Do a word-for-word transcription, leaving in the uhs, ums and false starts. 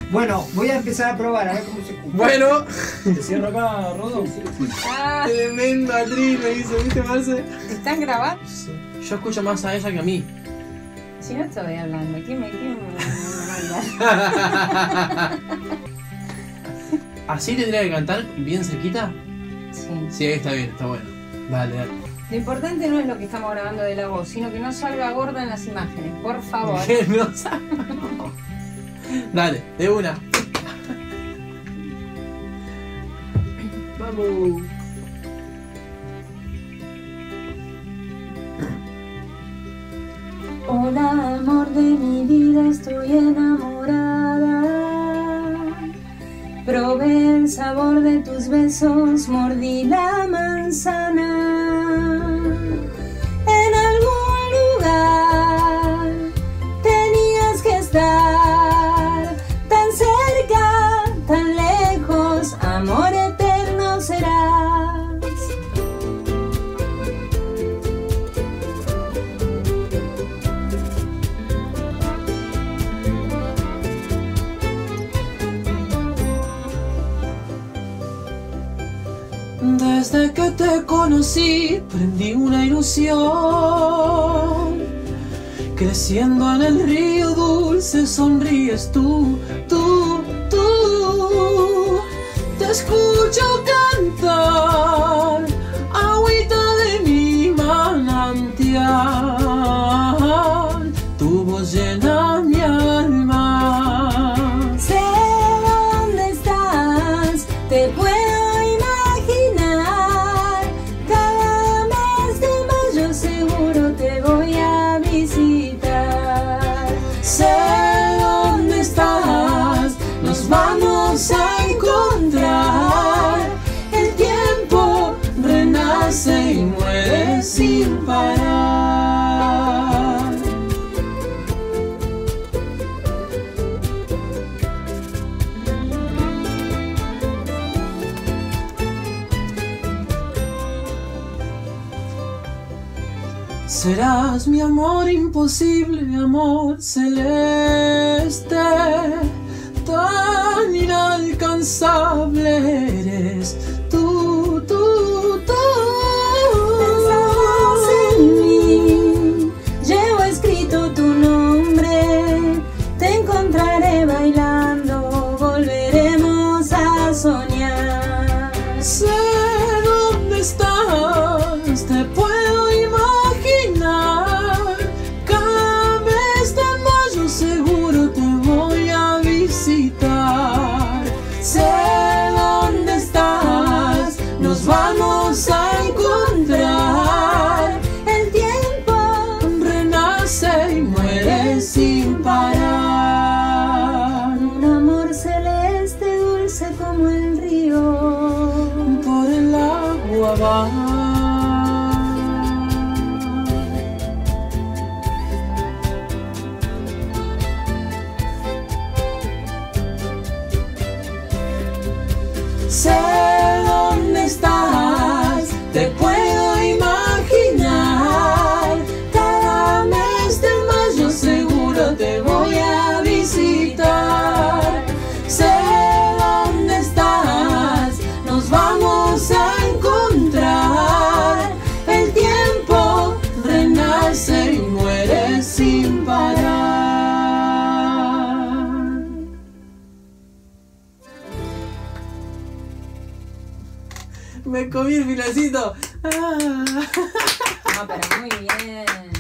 Bueno, voy a empezar a probar a ver cómo se escucha. Bueno. ¿Te cierro acá, Rodo? Ah, Tremendo atril me hizo, ¿viste, Marce? ¿están grabando? Yo escucho más a ella que a mí. Si no estoy hablando, ¿quién me, quién me manda? ¿Así tendría que cantar bien cerquita? Sí. Sí, ahí está bien, está bueno. Dale, dale. Lo importante no es lo que estamos grabando de la voz, sino que no salga gorda en las imágenes, por favor. Que no sabe. Dale, de una. Vamos. Hola, amor de mi vida, estoy enamorada. Probé el sabor de tus besos, mordí la manzana. En algún lugar tenías que estar, tan cerca, tan lejos, amor eterno serás. Desde que te conocí, prendí una ilusión. Creciendo en el río dulce, sonríes tú, tú, tú. Te escucho cantar, agüita de mi manantial. Tu voz llena mi alma. Sé dónde estás, te puedo vamos a encontrar. El tiempo renace y muere sin parar. Serás mi amor imposible, mi amor celeste. Tan inalcanzable eres tú, tú, tú. Pensamos en mí, llevo escrito tu nombre. Te encontraré bailando, volveremos a soñar. Sé dónde estás, te puedo imaginar. Cada mes de mayo seguro te voy a visitar. Sé dónde estás, nos vamos a encontrar. El tiempo renace y muere sin parar. un amor celeste, dulce como el río, por el agua va. Sé dónde estás, te puedo imaginar. Cada mes de mayo seguro te voy a visitar. Sé dónde estás, nos vamos a encontrar. El tiempo renace y muere sin parar. Me comí el filacito. Ah. no, pero muy bien.